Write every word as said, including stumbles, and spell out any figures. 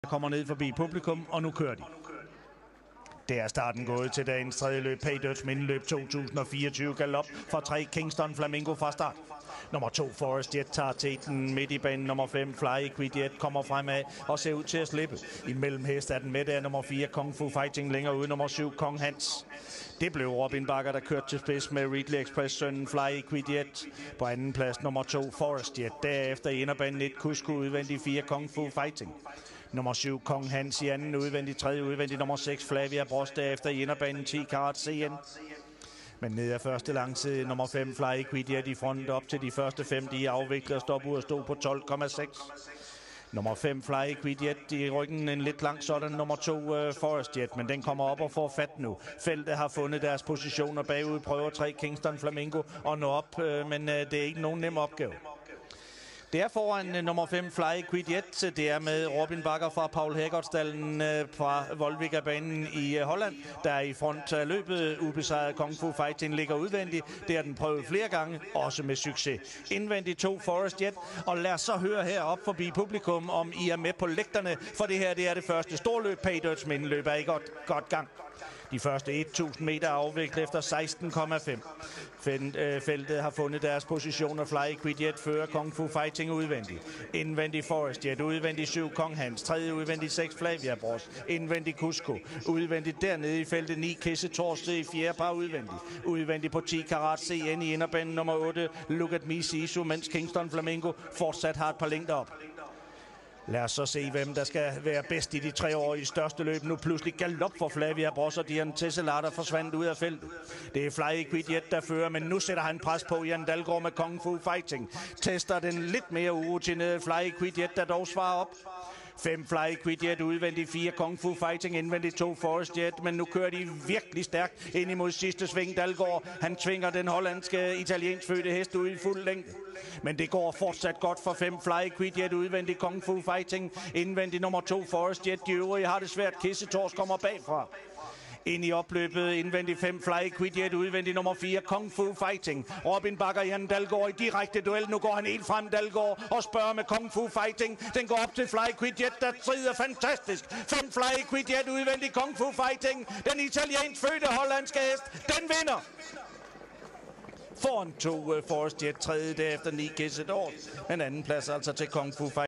kommer ned forbi publikum, og nu kører de. Det er starten gået til dagens tredje løb, Pay Dirt Mindeløb to tusind og fireogtyve galop fra tre Kingston Flamingo fra start. Nummer to Forest Jet tager teten midt i banen. Nummer fem Fly Equidiet kommer fremad og ser ud til at slippe. Imellem hest er den med, der nummer fire Kung Fu Fighting længere ude. Nummer syv Kong Hans. Det blev Robin Bakker, der kørte til spids med Ridley Express sønnen Fly Equidiet. På anden plads nummer to Forest Jet. Derefter i inderbanen et Cusco udvendig fire Kung Fu Fighting. Nummer syv Kong Hans i anden udvendig, tredje udvendig nummer seks Flavia Bros, derefter i inderbanen ti Karat C N. Men ned af første langside nummer fem Fly Equidiet i front op til de første fem, de afvikler og stopper ud og stod på tolv komma seks. Nummer fem Fly Equidiet i ryggen en lidt lang sådan nummer to uh, Forest Jet, men den kommer op og får fat nu. Feltet har fundet deres positioner bagud, prøver tre Kingston Flamingo og nå op, uh, men uh, det er ikke nogen nem opgave. Det er foran uh, nummer fem Fly Equidiet. Det er med Robin Bakker fra Paul Hækkertstallen uh, fra Volviga-banen i uh, Holland, der er i front af løbet. Ubesejret Kung Fu Fighting ligger udvendigt. Det har den prøvet flere gange, også med succes. Indvendigt to Forest Jet, og lad os så høre herop forbi publikum, om I er med på lægterne, for det her det er det første storløb. Pay Dirt Mindeløb er i godt, godt gang. De første tusind meter er afviklet efter seksten komma fem. Feltet har fundet deres positioner. Fly Equidiet fører Kung Fu Fighting udvendigt. Indvendig Forest Jet, udvendig syv Kong Hans, tredje udvendig seks Flavia Bros, indvendig Cusco, udvendigt dernede i feltet ni Kisse Torste i fjerde par udvendigt. Udvendigt på ti Karat C N i inderbanen nummer otte Look at Me Sisu, mens Kingston Flamingo fortsat har et par længder op. Lad os så se, hvem der skal være bedst i de tre år i største løb. Nu pludselig galop for Flavia Bros, og Dian Tesselar, der forsvandt ud af feltet. Det er Fly Equidiet, der fører, men nu sætter han pres på Jan Dalgaard med Kung Fu Fighting. Tester den lidt mere urutinerede Fly Equidiet, der dog svarer op. fem Fly Equidiet udvendigt, fire Kung Fu Fighting, indvendigt to Forest Jet, men nu kører de virkelig stærkt ind imod sidste sving. Dalgaard, han tvinger den hollandske italiensk fødte hest ud i fuld længde. Men det går fortsat godt for fem Fly Equidiet udvendigt, Kung Fu Fighting, indvendigt nummer to Forest Jet. De øvrige har det svært. Kisse Tors kommer bagfra. Ind i opløbet indvendigt fem Fly Equidiet, udvendigt nummer fire Kung Fu Fighting. Robin Bakker, Jan Dalgaard i direkte duel. Nu går han helt frem, Dalgaard, og spørger med Kung Fu Fighting. Den går op til Fly Equidiet, der strider fantastisk. fem Fly Equidiet udvendigt Kung Fu Fighting. Den italiensk fødte hollandske hest, den vinder. Foran to uh, Forest Jet, tredje derefter ni Kisse Tors. En anden plads altså til Kung Fu Fighting.